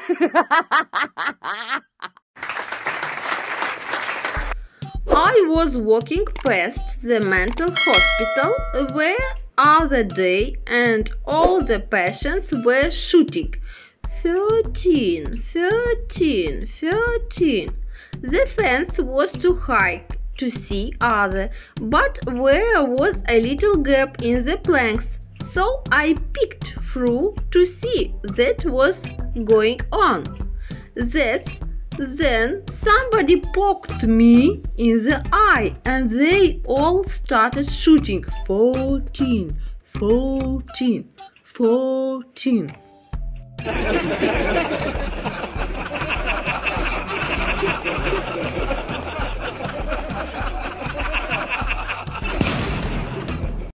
I was walking past the mental hospital where other day and all the patients were shooting 13, 13, 13. The fence was too high to see other, but there was a little gap in the planks, so I peeked through to see that was going on. Then somebody poked me in the eye and they all started shooting 14, 14, 14.